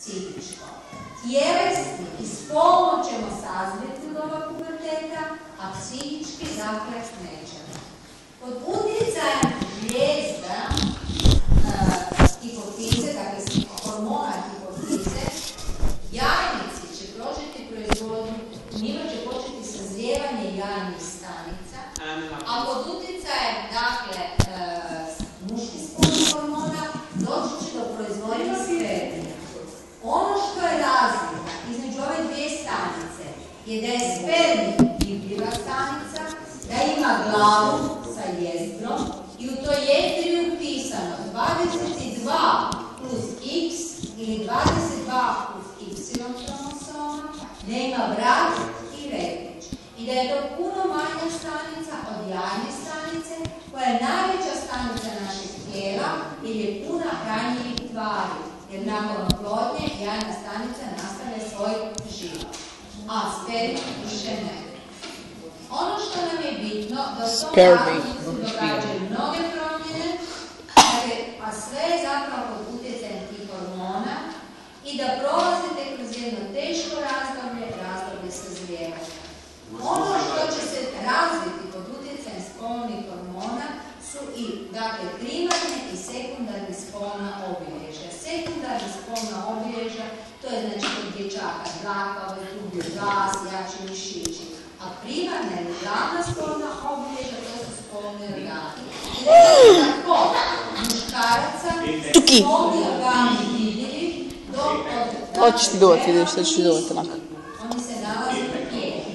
psihičko. Tjelesni i spolno ćemo sazriti od ovog puberteta, a psihički dakle nećemo. Pod utjecajem žlijezda hipofize, dakle hormona hipofize, jajnici će početi proizvodnju, njima će početi sazrijevanje jajnih stanica, a pod utjecajem dakle muških spolnih hormona doći će do proizvodnje spermija. Ono što je razlika između ove dvije stanice je da je spermij gibljiva stanica, da ima glavu sa jezdrom i u toj jezdri je upisano 22 plus x ili 22 plus y kromosoma, da ima vrat i repić i da je to puno manja stanica od jajne stanice koja je najveća stanica našeg tijela jer je puna hranjivih tvari. Jer nakon oplodnje jajna stanica nastavlja svoj život, a spermij više ne. Ono što nam je bitno, da u tom razliku događaju mnoge promjene, a sve je zapravo pod utjecajem tih hormona i da prolazite kroz jedno teško razdoblje sazrijevanja. Ono što će se razviti pod utjecajem spolnih hormona su i dakle primarne i sekundarne spolna obilježja. Sekundarna spolna obilježja, to je znači kod dječaka dlaka, dublji glas, jači mišići. A primarna ili glavna spolna obilježja, to su spolni organi. Tako, muškaraca, spolni organi vidljivi, dok od... Hoćeš ti dovati, vidiš što ćeš ti dovati onako. Oni se nalaze na pježi.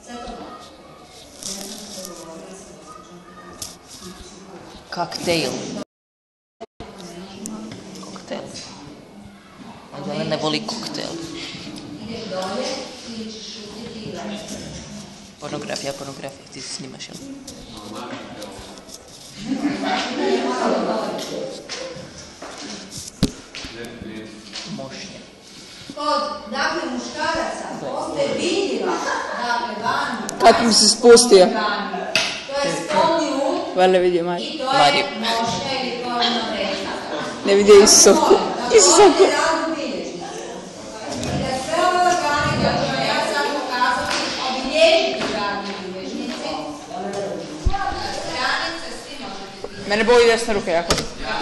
Koktajl. Koktajl. Ajde, ne voli koktajl. Ideš dolje ili ćeš šutiti i gledati? Pornografija, ti se snimaš, jel? Mošnje. Kod, dakle, muškaraca postoje vidljiva, dakle, vani. Kako mi se spustio? To je spolni ud. Valjda vidio Mariju. I to je mošnja ili pornografija. Ne vidio Isusovku. Isusovku. Mene boli desna ruka jako.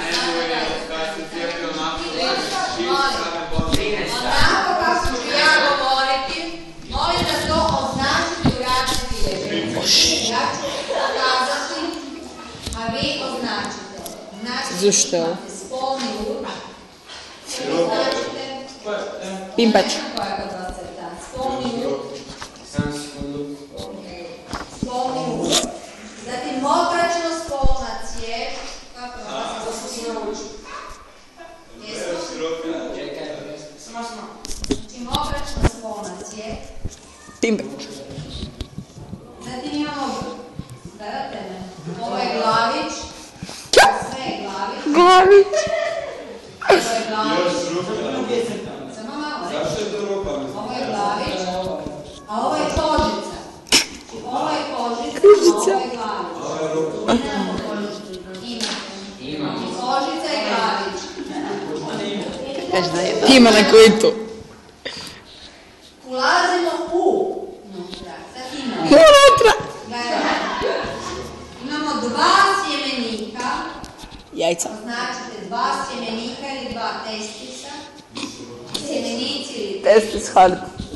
Onako kako ću ja govoriti, molim da to označite u radnim bilježnicima. Ja ću pokazati, a vi označite. Zašto je ovo? Spolni ud. Označite. Pimpač. Koja je kod vas crta? Spolni ud. Spolni ud. Zatim mokračno spolna cijev. Kako je vas spolni? Znači mokračno spolna cijev. Pimpač. Zatim imamo, gledate me, ovo je glavić. Sve je glavić. Glavić. Ovo je glavić. Samo malo. Ovo je glavić. A ovo je kožica. Ovo je kožica. Ovo je glavić. Imamo kožicu. Imate. Kožica i glavić. Kaži da je. Ima na koji to. Ulazimo unutra. Sad imamo. Unutra. Imamo dva sjemenika. Jajca. Označite dva sjemenika ili dva testisa. Sjemenici ili Testis hard.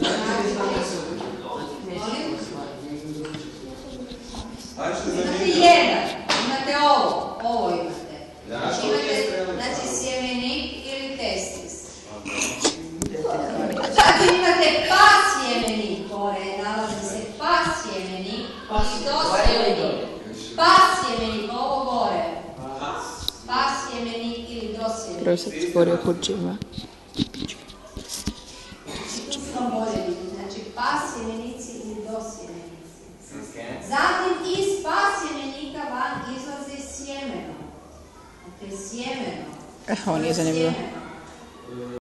Imate jedan. Imate ovo. Ovo imate. Znači imate sjemenik ili testis. Zatim imate pasjemenik. Gore nalazi se pasjemenik i dosjemenik. Pasjemenik, ovo gore. Pasjemenik ili dosjemenik. Prvo sad stvorio kurčima. Tu smo bolje vidjeti. Znači pasjemenici ili dosjemenici. Zatim iz pasjemenika van izlazi sjemeno. Dakle, sjemeno. Ovo nije zanimljivo.